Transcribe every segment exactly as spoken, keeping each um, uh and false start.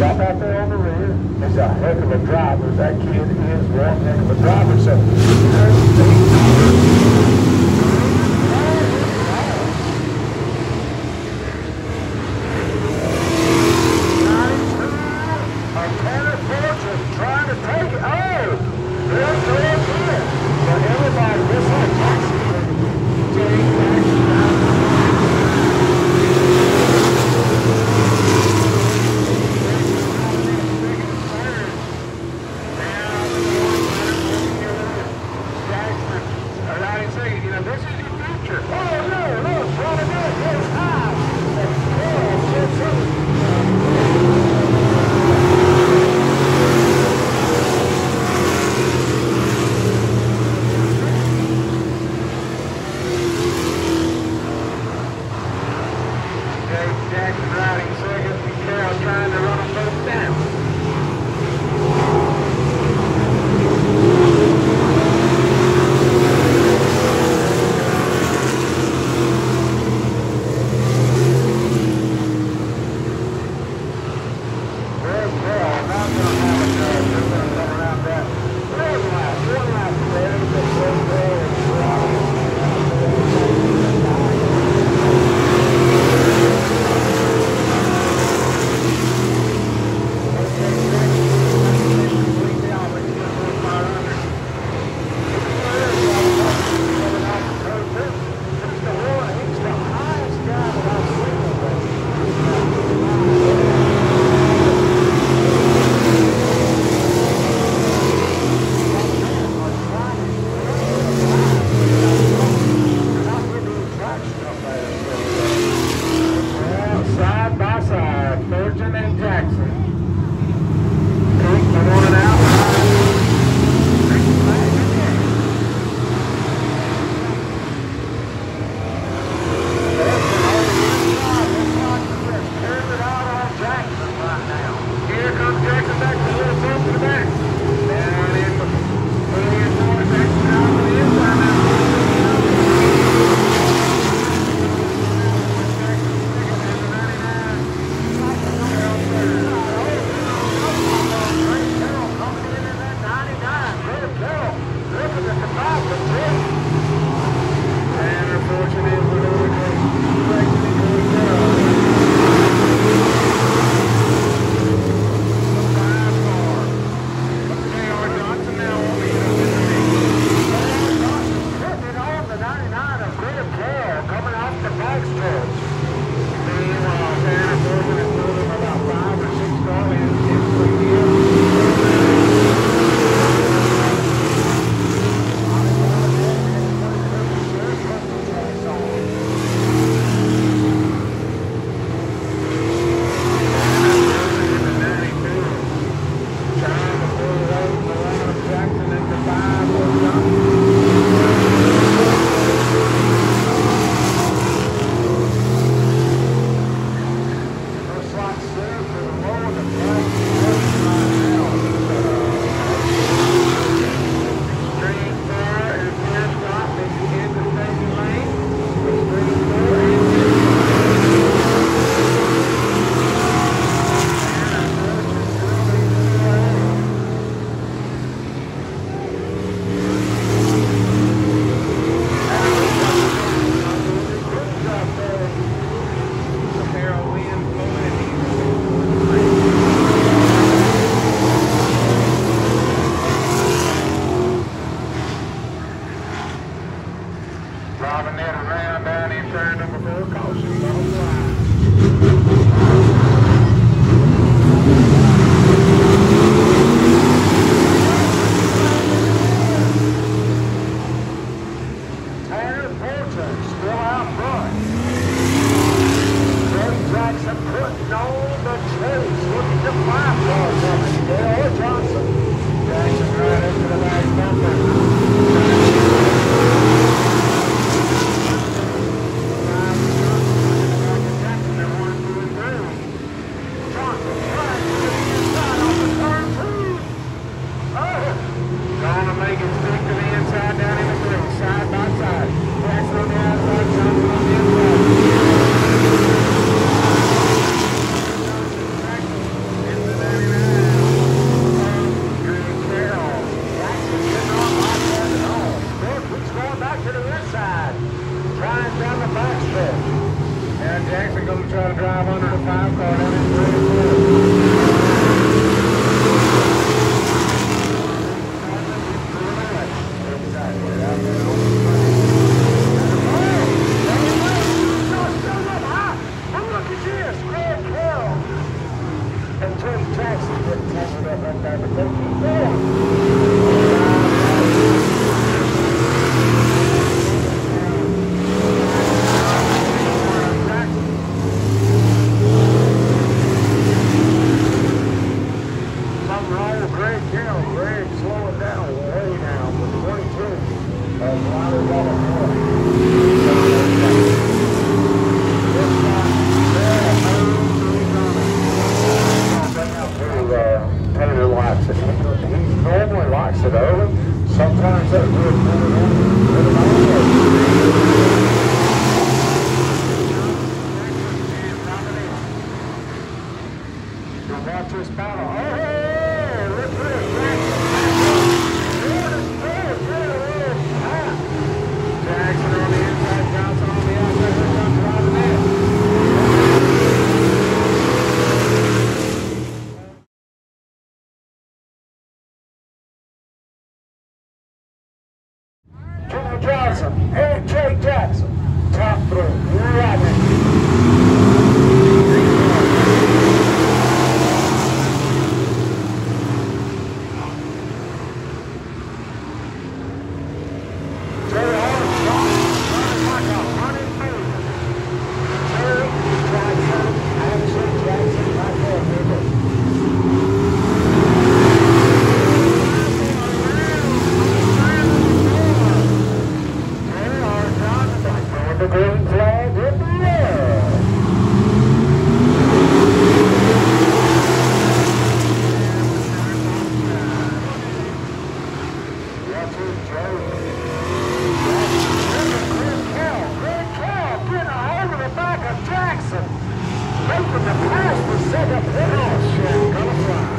Stop out there on the rear. He's a heck of a driver. That kid is one heck of a driver. So, trying to take it. Oh! There it goes in. So everybody, this whole taxi you know, this is your future. Oh, no, no, it's running in. It's high. It's Jackson riding second, and Carroll trying to run them both down. Driving that around down in turn number four, caution, long line. Tanner Porter still out front. Jay Jackson putting on the chase, looking to five cars up in Dale Johnson. Jackson right into the back bumper. under the five car down in three. Sometimes that would watch this battle. Oh, hey, look at Jackson on the inside, Johnson on the outside. Here comes driving in. Johnson and Jake Jackson, top three. You're right there. Green flag in the air. That's it, Joe. Green cow, green cow, getting a hold of the back of Jackson. Making the pass for second finish. And gonna fly.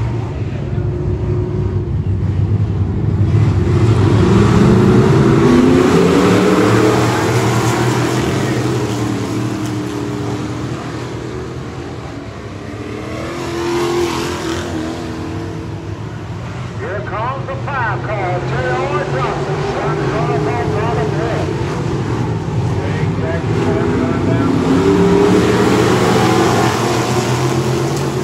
Comes the five car, J R Johnson, shot off on top of the hill. Big Jackson going down.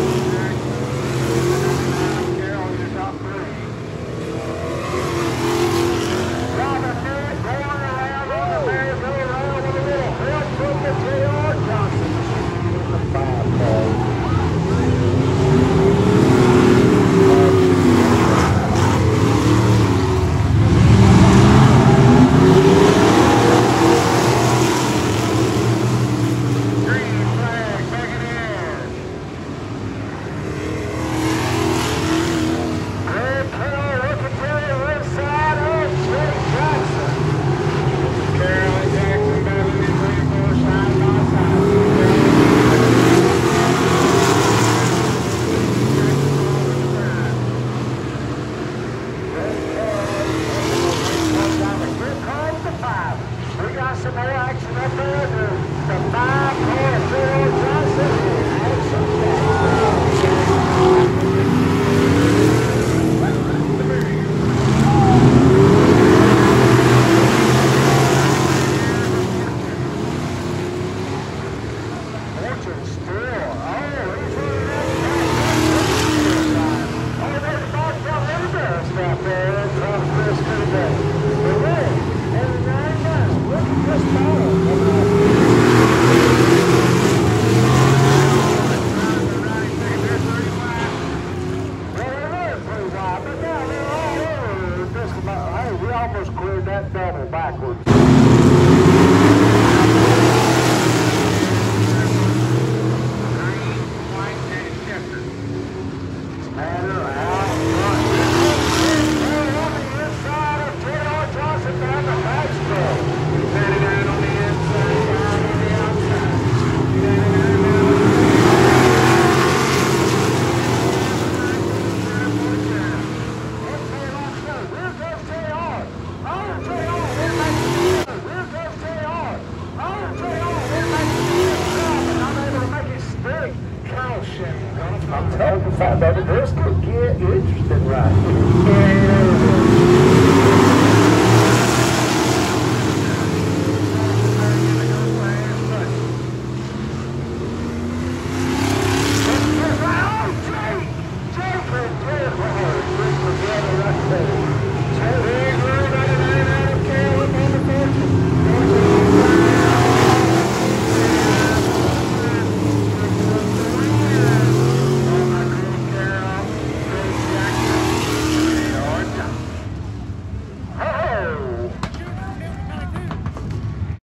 baby, this could get interesting right here.